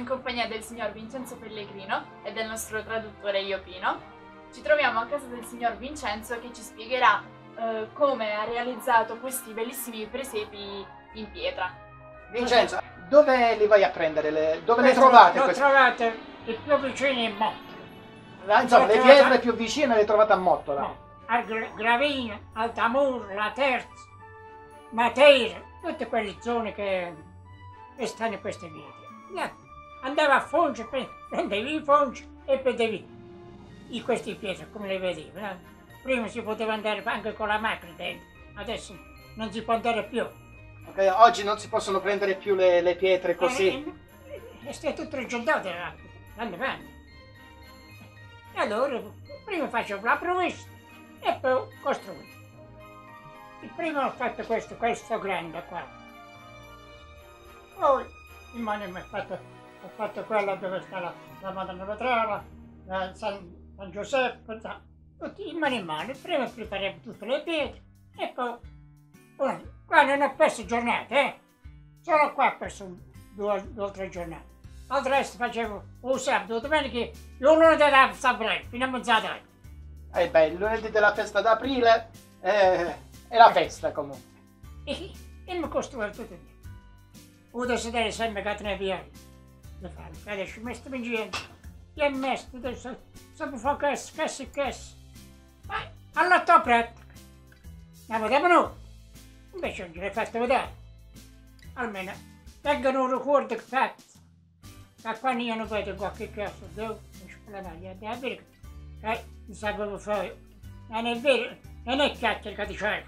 in compagnia del signor Vincenzo Pellegrino e del nostro traduttore Iopino. Ci troviamo a casa del signor Vincenzo che ci spiegherà come ha realizzato questi bellissimi presepi in pietra. Vincenzo, dove li vai a prendere? Dove le trovate? Le trovate il più vicino in Mottola. Insomma, le pietre più vicine le trovate a Mottola. No, al Gravina, al Tamur, la Terza, Matera, tutte quelle zone che stanno in queste pietre. Andava a Foncia, prendevi i Foncia e prendevi queste pietre come le vedevi. Prima si poteva andare anche con la macchina dentro, adesso non si può andare più. Okay, oggi non si possono prendere più le pietre così. È tutto rigiuntato l'anno fa. E allora prima facevo la provvista e poi costruito. Il primo ho fatto questo grande qua. Poi il mano mi ho fatto quella dove sta la Madonna Vetrala, San Giuseppe, tutti in mano. Prima prepariamo tutte le pietre e poi qua non ho perso giornate, solo qua ho perso due o tre giornate. Al resto facevo un sabato, domenica, il lunedì della festa d'aprile, fino a mezzanotte. Il lunedì della festa d'aprile è la festa comunque. E mi costruivo tutto lì. Ora si deve sempre che ne via. Adesso mi sto vincendo. E mi sto, sempre fa questo. Ma all'otto pratica. La vediamo noi. Invece non ce l'hai fatto vedere. Almeno tengono un ricordo fatto. Da quando io non vedo qualche cosa, devo esplanare, è vero che mi sapevo fare. Non è vero, non è chiacchiere che dicevo.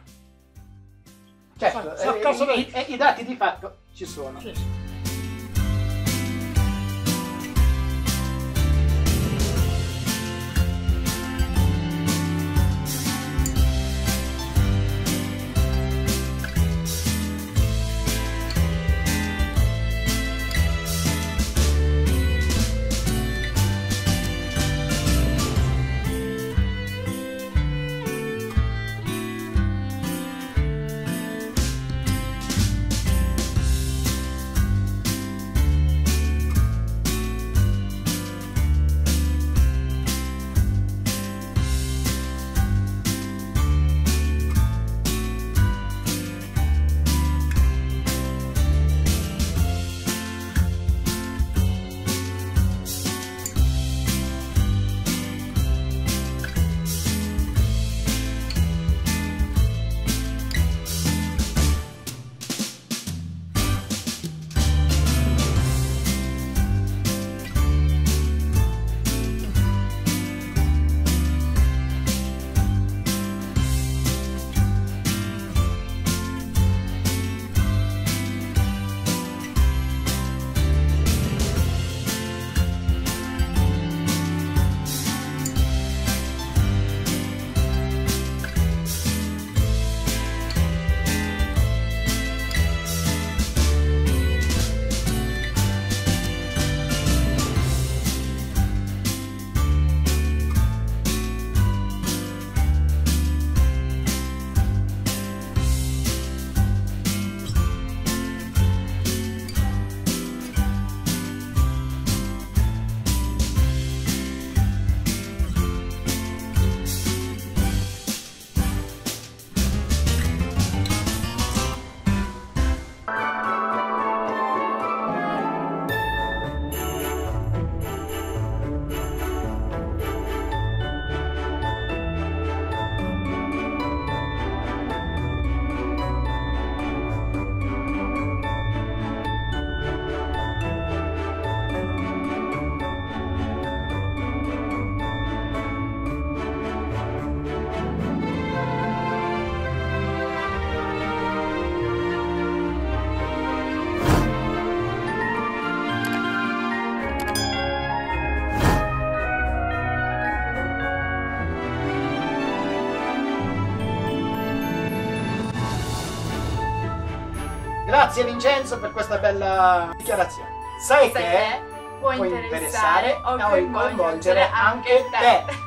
Certo, i dati di fatto ci sono. Sì. Grazie Vincenzo per questa bella dichiarazione. Sai che può interessare o coinvolgere anche te.